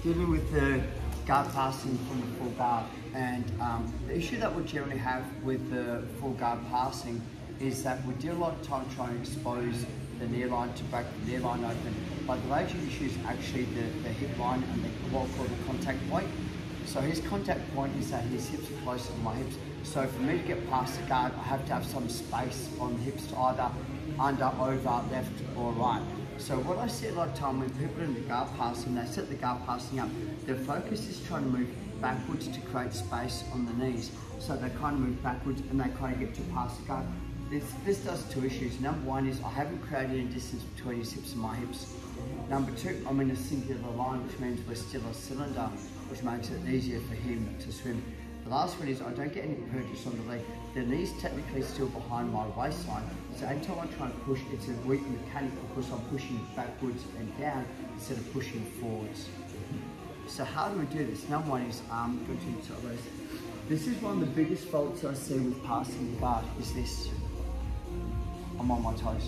dealing with the guard passing from the full guard, and the issue that we generally have with the full guard passing is that we do a lot of time trying to expose the knee line to break the knee line open, but the major issue is actually the hip line and what we call the contact point. So his contact point is that his hips are closer to my hips. So for me to get past the guard, I have to have some space on the hips to either under, over, left or right. So what I see a lot of time when people are in the guard passing, they set the guard passing up, their focus is trying to move backwards to create space on the knees. So they kind of move backwards and they kind of get to past the guard. This does two issues. Number one is I haven't created any distance between his hips and my hips. Number two, I'm in a singular line, which means we're still a cylinder, which makes it easier for him to swim. The last one is I don't get any purchase on the leg. The knee's technically still behind my waistline, so anytime I try and push, it's a weak mechanic because I'm pushing backwards and down instead of pushing forwards. So how do we do this? Number one is, this is one of the biggest faults I see with passing the guard, is this. I'm on my toes.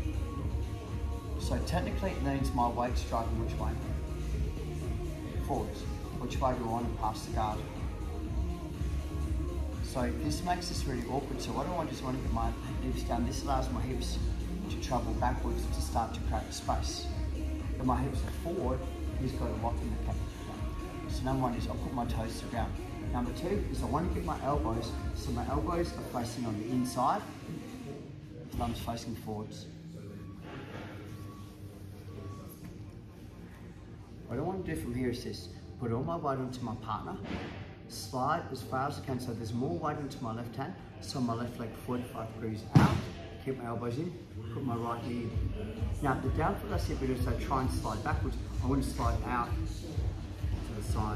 So technically it means my weight's driving which way? Forwards. Which way do I want to pass the guard? So this makes this really awkward. So what I want is I want to get my hips down. This allows my hips to travel backwards to start to create space. If my hips are forward, he's got to lock in the cap. So number one is I'll put my toes to the ground. Number two is I want to get my elbows, so my elbows are facing on the inside, thumbs facing forwards. What I want to do from here is this, put all my weight onto my partner, slide as far as I can so there's more weight into my left hand, so my left leg 45 degrees out, keep my elbows in, put my right knee in. Now the downfall I see people do is they try and slide backwards, I want to slide out to the side.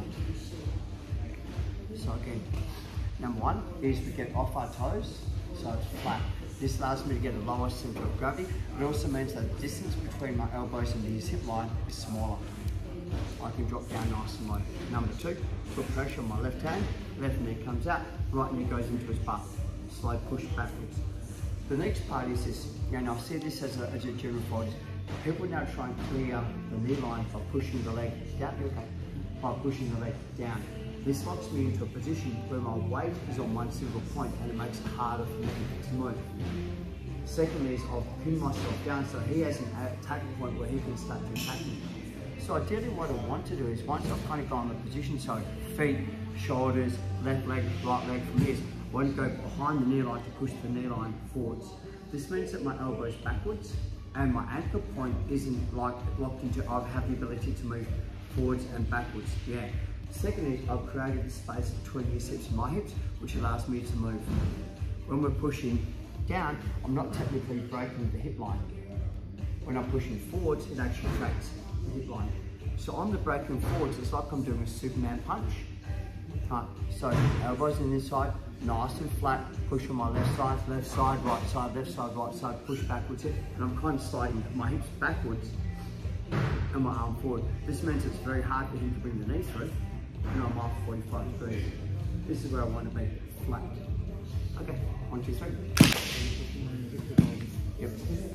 So again, number one is we get off our toes, so it's flat. This allows me to get a lower center of gravity. It also means that the distance between my elbows and his hip line is smaller. I can drop down nice and low. Number two, put pressure on my left hand, left knee comes out, right knee goes into his butt. Slow push backwards. The next part is this, and I see this as a general fault. People now try and clear the knee line by pushing the leg down, by pushing the leg down. This locks me into a position where my weight is on one single point and it makes it harder for me to move. Secondly is I'll pin myself down so he has an attack point where he can start to attack me. So ideally what I want to do is once I've kind of gone the position, so feet, shoulders, left leg, right leg from here, I want to go behind the knee line to push the knee line forwards. This means that my elbow is backwards and my anchor point isn't like locked into, I have the ability to move forwards and backwards, yeah. Secondly, I've created a space between his hips and my hips, which allows me to move. When we're pushing down, I'm not technically breaking the hip line. When I'm pushing forwards, it actually creates the hip line. So on the breaking forwards, it's like I'm doing a Superman punch. So elbows in this side, nice and flat, push on my left side, right side, push backwards, and I'm kind of sliding my hips backwards and my arm forward. This means it's very hard for him to bring the knee through, and I'm off 45 degrees. This is where I want to be, flat. Okay, 1, 2, 3. Yep.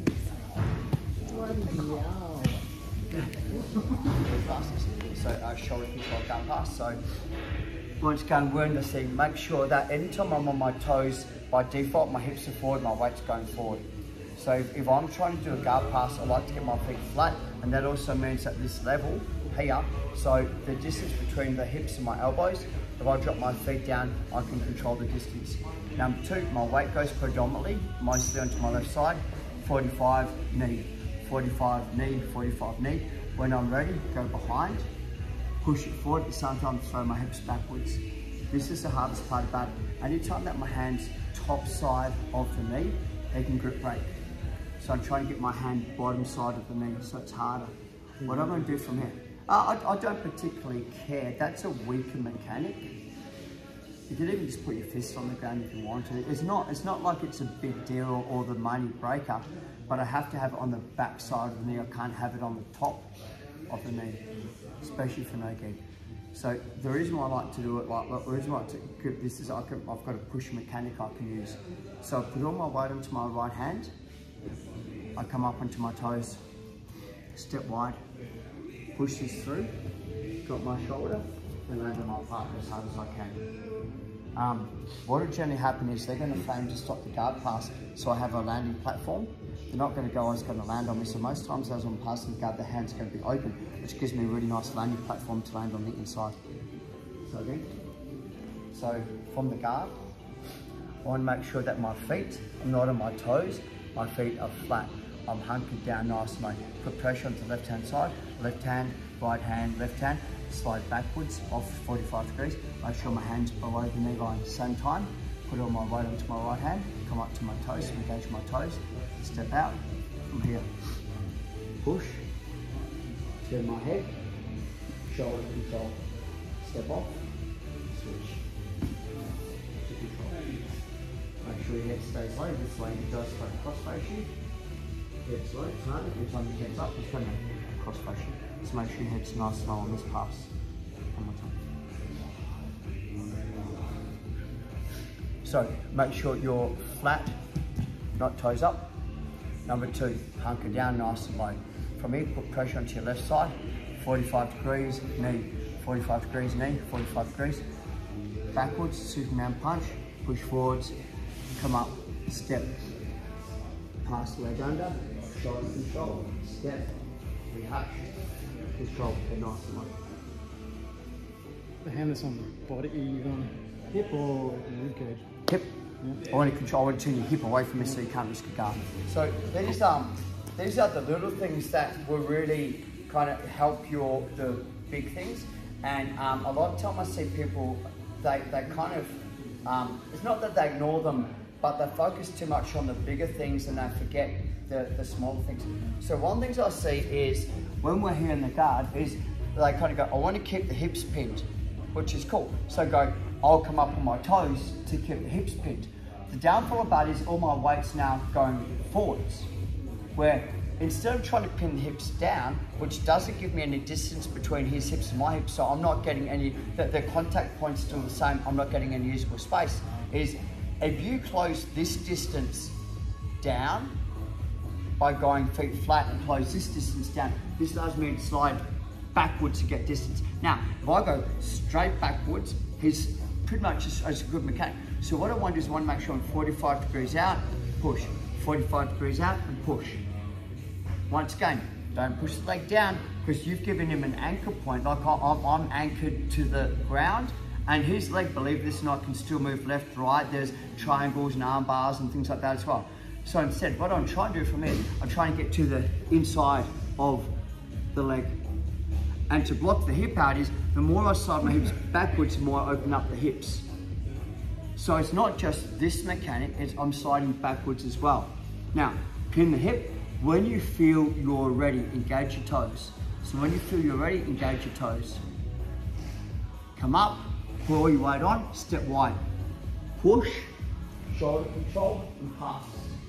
So shoulder control down pass. So once again, we're in the scene. Make sure that anytime I'm on my toes, by default my hips are forward, my weight's going forward. So if I'm trying to do a guard pass, I like to get my feet flat, and that also means that this level here, so the distance between the hips and my elbows, if I drop my feet down, I can control the distance. Number two, my weight goes predominantly, mostly onto my left side, 45 knee, 45 knee, 45 knee. When I'm ready, go behind, push it forward, at the same time throw my hips backwards. This is the hardest part about it. Anytime that my hand's top side of the knee, they can grip break. So I'm trying to get my hand bottom side of the knee, so it's harder. What I'm going to do from here, I don't particularly care. That's a weaker mechanic. You can even just put your fist on the ground if you want to. It's not like it's a big deal or the money breaker, but I have to have it on the back side of the knee. I can't have it on the top of the knee, especially for no gi. So the reason why I like to do it, the reason why I like to grip this is I've got a push mechanic I can use. So I put all my weight onto my right hand, I come up onto my toes, step wide, push this through, drop my shoulder, and land on my partner as hard as I can. What will generally happen is they're going to frame to stop the guard pass, so I have a landing platform. They're not going to go, it's going to land on me, so most times as I'm passing the guard, the hand's going to be open, which gives me a really nice landing platform to land on the inside. So again, so from the guard, I want to make sure that my feet are not on my toes, my feet are flat. I'm hunkered down nice and low. Put pressure on the left hand side, left hand, left hand, slide backwards off 45 degrees. Make sure my hands below the knee line at the same time. Put all my weight onto my right hand, come up to my toes, engage my toes, step out from here. Push, turn my head, shoulder control, step off, switch to control. Make sure your head stays low, this way it does straight cross face you. Head's low, it's hard, every time your head's up, it's going to cross face you. So make sure your head's nice and low on this pass. One more time. So make sure you're flat, not toes up. Number 2, hunker down nice and low. From here, put pressure onto your left side, 45 degrees, knee, 45 degrees, knee, 45 degrees. Backwards, Superman punch, push forwards, come up, step. Pass the leg under, shoulder control, step, rehash, control, and nice and low. The hand that's on the body, you on hip or rib cage? Hip. Yeah. I want to turn your hip away from me so you can't risk a guard. So these are the little things that will really kind of help the big things. And a lot of time I see people, they kind of, it's not that they ignore them, but they focus too much on the bigger things and they forget the smaller things. So one of the things I see is when we're here in the guard is they kind of go, I want to keep the hips pinned, which is cool. So go, I'll come up on my toes to keep the hips pinned. The downfall about it is all my weight's now going forwards, where instead of trying to pin the hips down, which doesn't give me any distance between his hips and my hips, so I'm not getting any, the contact point's still the same, I'm not getting any usable space, is if you close this distance down by going feet flat and close this distance down, this allows me to slide backwards to get distance. Now, if I go straight backwards, he's pretty much as a good mechanic. So what I want to do is I want to make sure I'm 45 degrees out, push, 45 degrees out and push. Once again, don't push the leg down because you've given him an anchor point, like I'm anchored to the ground. And his leg, believe this or not, can still move left, right. There's triangles and arm bars and things like that as well. So instead, what I'm trying to do from here, I'm trying to get to the inside of the leg. And to block the hip out is, the more I slide my hips backwards, the more I open up the hips. So it's not just this mechanic, it's I'm sliding backwards as well. Now, pin the hip. When you feel you're ready, engage your toes. So when you feel you're ready, engage your toes. Come up. Put all your weight on, step wide. Push, shoulder control, and pass.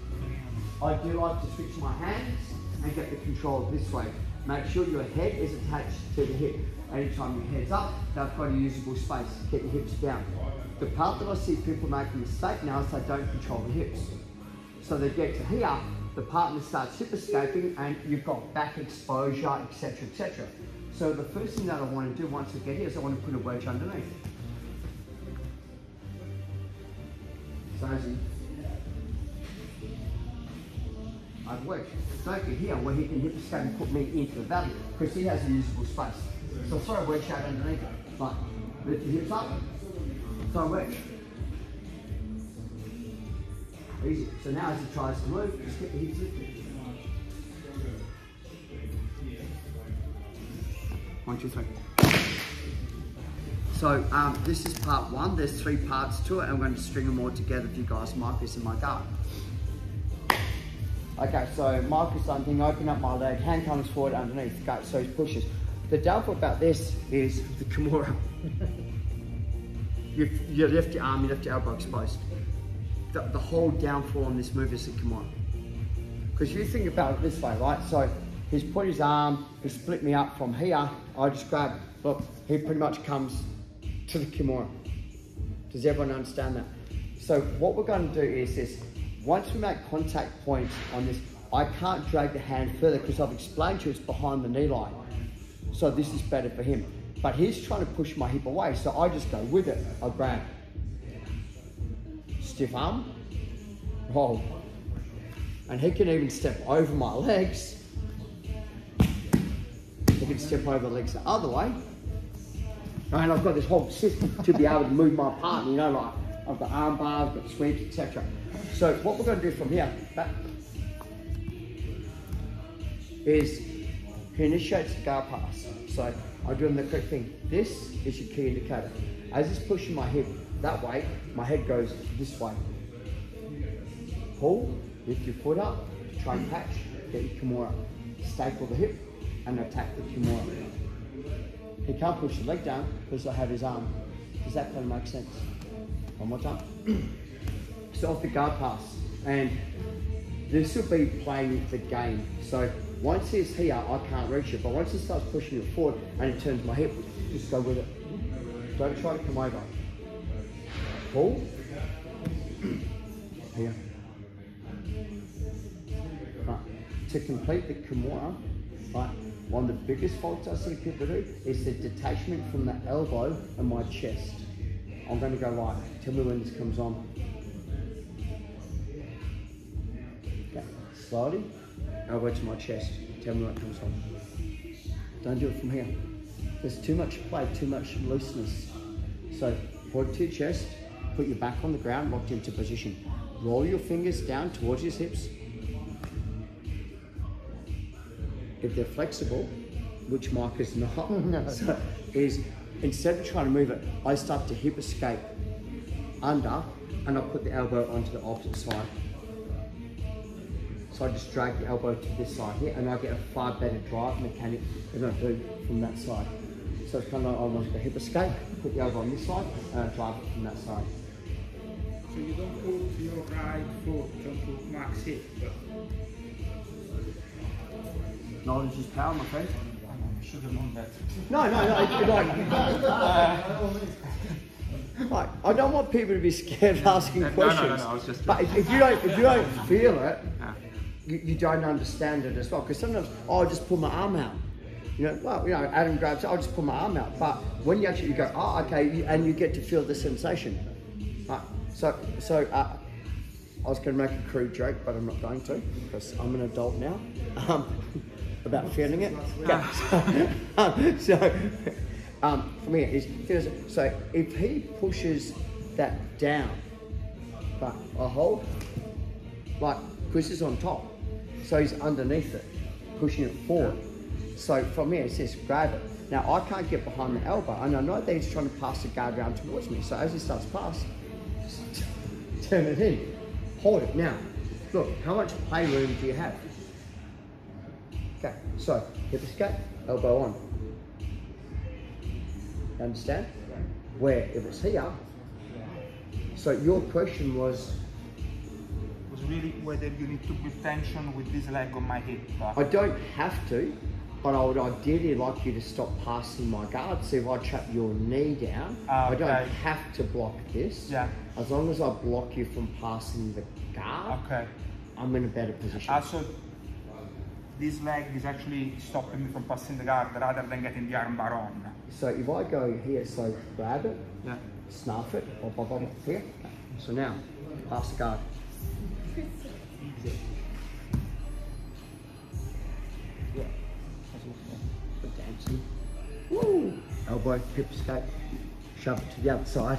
I do like to switch my hands and get the control this way. Make sure your head is attached to the hip. Anytime your head's up, they've got a usable space. Get your hips down. The part that I see people make a mistake now is they don't control the hips. So they get to here, the partner starts hip escaping and you've got back exposure, etc., etc. So the first thing that I want to do once we get here is I want to put a wedge underneath. So as I've wedged. Don't get here where he can hip escape and put me into the valley because he has a usable space. So throw a wedge out underneath it. Like, lift your hips up, throw a wedge. Easy. So now as he tries to move, just get the hips lifted. 1, 2, 3. So this is part 1. There's 3 parts to it, and I'm going to string them all together for you guys. Marcus and my guard. Okay, so Marcus, same thing. Open up my leg, hand comes forward underneath. Go, so he pushes. The downfall about this is the Kimura. You left your arm, you left your elbow exposed. The whole downfall on this move is the Kimura. Because you think about it this way, right? So he's put his arm, he split me up from here. I just grab, look, he pretty much comes to the Kimura. Does everyone understand that? So what we're going to do is this. Once we make contact points on this, I can't drag the hand further because I've explained to you it's behind the knee line. So this is better for him. But he's trying to push my hip away, so I just go with it. I grab. Stiff arm, roll. And he can even step over my legs. He can step over the legs the other way. And I've got this whole system to be able to move my partner, you know, like I've got arm bars, I've got sweeps, etc. So what we're going to do from here, back, is he initiates the guard pass. So I'm doing the correct thing. This is your key indicator. As he's pushing my hip that way, my head goes this way. Pull, lift your foot up, try and catch, get your Kimura. Staple the hip and attack the Kimura. He can't push the leg down because I have his arm. Does that kind of make sense? One more time. So off the guard pass. And this will be playing the game. So once he's here, I can't reach it. But once he starts pushing it forward and it turns my hip, just go with it. Don't try to come over. Pull. Here. Right. To complete the Kimura, right, one of the biggest faults I see people do is the detachment from the elbow and my chest. I'm going to go right. Tell me when this comes on. Okay. Slowly. Elbow to my chest. Tell me when it comes on. Don't do it from here. There's too much play, too much looseness. So put it to your chest. Put your back on the ground, locked into position. Roll your fingers down towards your hips. If they're flexible, which Mike is not, no. So is instead of trying to move it, I start to hip escape under and I put the elbow onto the opposite side. So I just drag the elbow to this side here and I get a far better drive mechanic than I do from that side. So it's kind of like almost a hip escape, put the elbow on this side and I drive it from that side. So you don't put your right foot onto Mark's hip? Knowledge is power, my friend. I should have known that. No. Like, I don't want people to be scared of asking questions. No, I was just... But if you don't feel it, you don't understand it as well. Because sometimes, I'll just pull my arm out. You know, well, you know, Adam grabs, I'll just pull my arm out. But when you actually go, oh, okay, and you get to feel the sensation. Right. So I was going to make a crude joke, but I'm not going to because I'm an adult now. About feeling it. From here is so if he pushes that down, but I hold like Chris is on top, so he's underneath it, pushing it forward. So from here it says grab it. Now I can't get behind the elbow, and I know that he's trying to pass the guard round towards me. So as he starts past, just turn it in, hold it. Now, look, how much playroom do you have? Okay, so hip escape, elbow on. You understand? Where if it's here, so your question was really whether you need to put tension with this leg on my hip. I don't have to, but I would ideally like you to stop passing my guard. So if I trap your knee down, I don't have to block this. Yeah. As long as I block you from passing the guard, I'm in a better position. So this leg is actually stopping me from passing the guard rather than getting the arm bar on. So if I go here, so grab it, snuff it, here. So now, pass the guard. Yeah. Dancing. Woo! Elbow, hip escape. Shove it to the other side.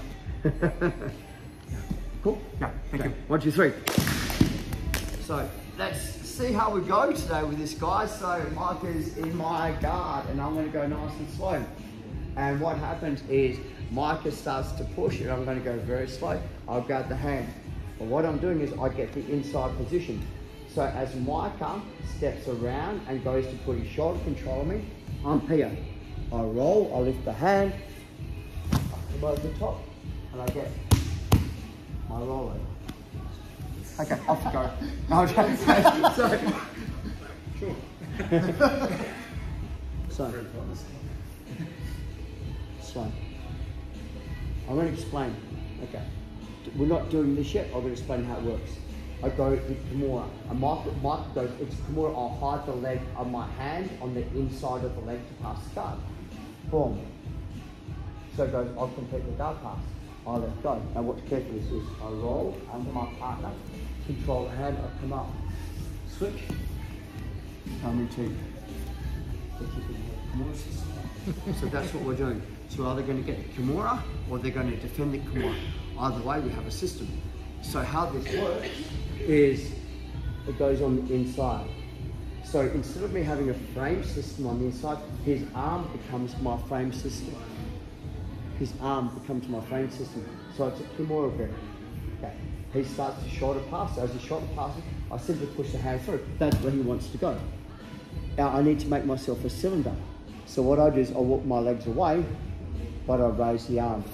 Cool? Yeah, thank you. 1, 2, 3. So let's see how we go today with this guy. So Mike is in my guard and I'm going to go nice and slow. And what happens is Micah starts to push and I'm going to go very slow. I'll grab the hand. But what I'm doing is I get the inside position. So as Micah steps around and goes to put his shoulder control on me, I'm here. I roll, I lift the hand, I come over the top, and I get my roll over. Okay, off you go. Okay, so, I'm going to explain. Okay, we're not doing this yet. I'm going to explain how it works. I go with Kimura. And Mike goes, it's Kimura. I'll hide the leg on my hand on the inside of the leg to pass the guard. Boom. So it goes, I'll complete the guard pass. I let go. Now watch carefully. This is I roll under my partner, control the hand, I come up, switch, come into the Kimura system. So that's what we're doing. So we're either going to get the Kimura or they're going to defend the Kimura. Either way, we have a system. So how this works is it goes on the inside. So instead of me having a frame system on the inside, his arm becomes my frame system. His arm becomes my frame system. So it's a Kimura grip. Okay. He starts to shoulder pass. As he shoulder passes, I simply push the hand through. That's where he wants to go. Now I need to make myself a cylinder. So what I do is I walk my legs away, but I raise the arm.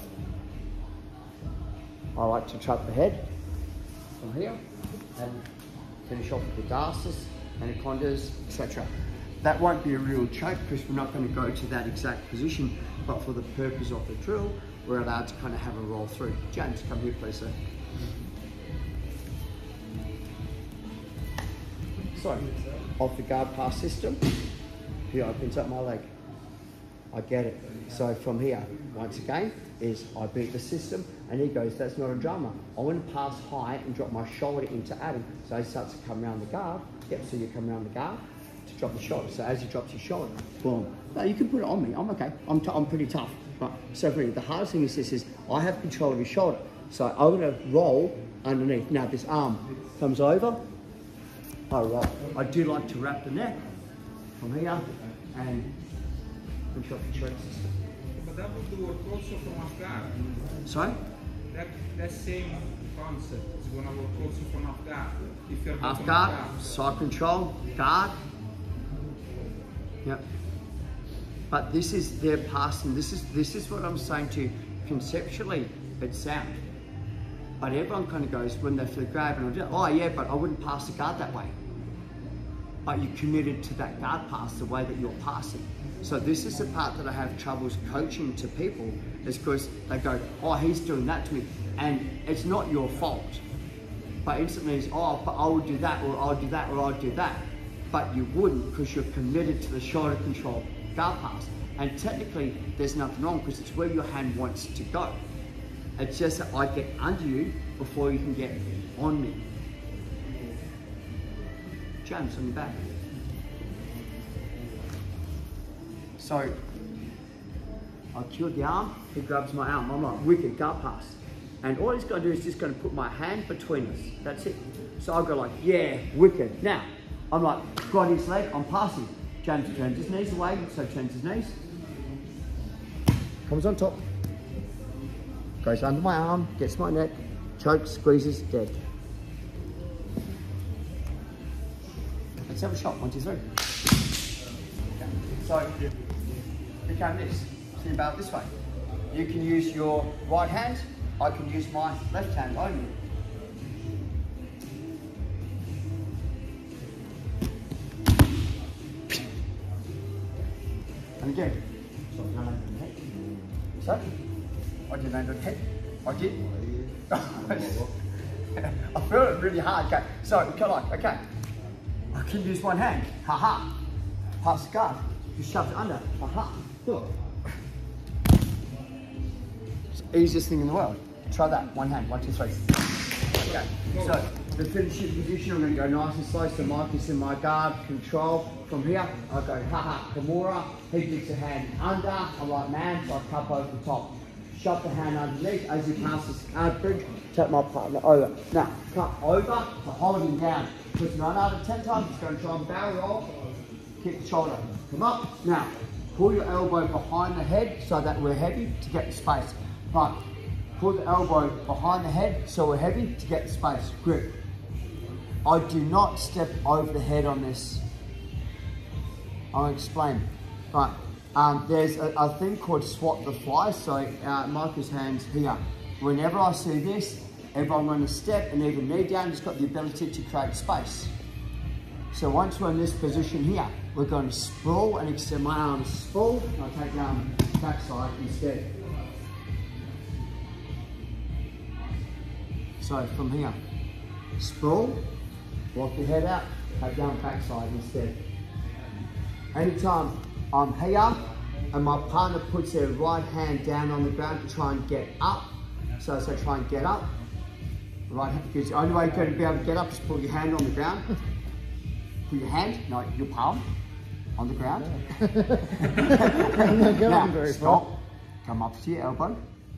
I like to trap the head from here and finish off with the darces, anacondas, etc. That won't be a real choke because we're not going to go to that exact position, but for the purpose of the drill, we're allowed to kind of have a roll through. James, come here please, sir. So, off the guard pass system, he opens up my leg. I get it. So from here, once again, is I beat the system and he goes, that's not a drama. I want to pass high and drop my shoulder into adding. So he starts to come around the guard. Yep, so you come around the guard to drop the shoulder. So as he drops his shoulder, boom. No, you can put it on me. I'm okay. I'm pretty tough. But so for me, the hardest thing is this is I have control of his shoulder. So I'm going to roll underneath. Now this arm comes over. I roll. I do like to wrap the neck from here and control the choke system. But that would work also from half guard. Sorry? That same concept is going to work also from half guard. If you're Half guard, side control, guard. Yep. But this is their passing. This is what I'm saying to you. Conceptually, it's sound. But everyone kind of goes when they feel grab and do, oh yeah, but I wouldn't pass the guard that way. But you're committed to that guard pass the way that you're passing. So this is the part that I have troubles coaching to people, is because they go, oh, he's doing that to me. And it's not your fault. But instantly it's, oh, but I would do that, or I'll do that, or I'll do that. But you wouldn't because you're committed to the shoulder control guard pass. And technically there's nothing wrong because it's where your hand wants to go. It's just that I get under you before you can get on me. James, on your back. So, I killed the arm, he grabs my arm. I'm like, wicked, guard pass. And all he's going to do is just going to put my hand between us. That's it. So I go like, yeah, wicked. Now, I'm like, got his leg, I'm passing. James turns his knees away, so turns his knees. Comes on top. Goes under my arm, gets my neck, chokes, squeezes, dead. Let's have a shot, 1, 2, 3. Okay. So, become this. Think about it this way. You can use your right hand, I can use my left hand only. And again. So, no land on the head. So, I did land on the head. I did. I feel it really hard. Okay, so, okay. I can use one hand. Ha ha. Pass the guard. Just shove it under. Ha ha. Do it. It's the easiest thing in the world. Try that. One hand. 1, 2, 3. Okay. So the finishing position, I'm going to go nice and slow. So Mike is in my guard control. From here, I go ha ha. Kimura. He gets a hand under. I'm like man, so I cup over the top. Shove the hand underneath as he passes the guard bridge. Take my partner over. Now, cut over to hold him down. Because 9 out of 10 times, he's going to try and barrel roll, kick the shoulder. Come up. Now, pull your elbow behind the head so that we're heavy to get the space. Right. Pull the elbow behind the head so we're heavy to get the space. Grip. I do not step over the head on this. I'll explain. Right. There's a thing called swat the fly. So Michael's hands here. Whenever I see this, everyone going to step and even knee down, just got the ability to create space. So once we're in this position here, we're going to sprawl and extend my arms. Sprawl, and I'll take the arm backside instead. So from here, sprawl, walk your head out, take the arm backside instead. Anytime I'm here, and my partner puts their right hand down on the ground to try and get up. So try and get up. Right hand, because the only way you're going to be able to get up is put your hand on the ground. Put your hand, no, your palm, on the ground. I'm not going now, very stop. far. Come up to your elbow.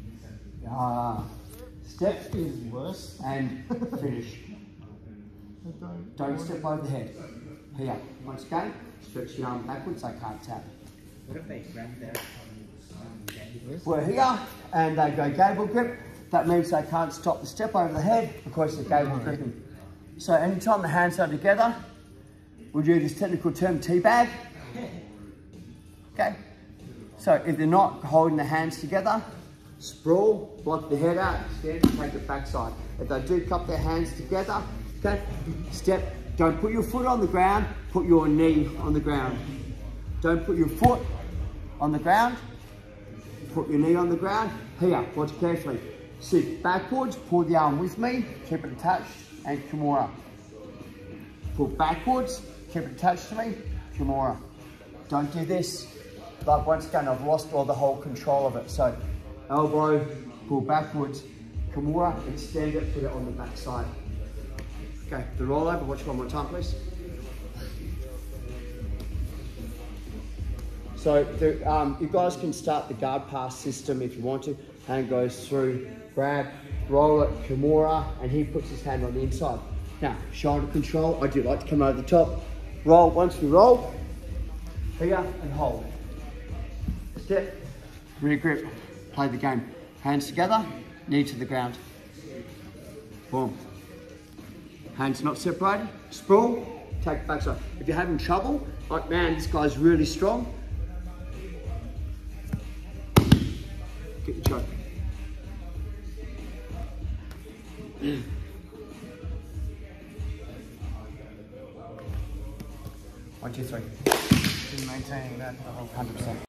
Step is worse and finish. Don't step over the head. Here, once again, stretch your arm backwards, I can't tap. What if they grab that? We're here and they go gable grip. That means they can't stop the step over the head because they're gable gripping. So anytime the hands are together, we'll do this technical term teabag. Okay? So if they're not holding the hands together, sprawl, block the head out, stand and take it backside. If they do cup their hands together, okay, step, don't put your foot on the ground, put your knee on the ground. Don't put your foot on the ground, put your knee on the ground. Here, watch carefully. Sit backwards, pull the arm with me, keep it attached, and Kimura. Pull backwards, keep it attached to me, Kimura. Don't do this. Like once again, I've lost all the whole control of it. So elbow, pull backwards, Kimura, extend it, put it on the back side. Okay, the rollover, watch one more time, please. So you guys can start the guard pass system if you want to. Hand goes through, grab, roll it, Kimura, and he puts his hand on the inside. Now, shoulder control, I do like to come over the top. Roll, once we roll, here and hold. Step, rear grip, play the game. Hands together, knee to the ground. Boom. Hands not separated, sprawl, take it backside. If you're having trouble, like man, this guy's really strong, get your choke. 1, 2, 3. Been maintaining that the whole 100%.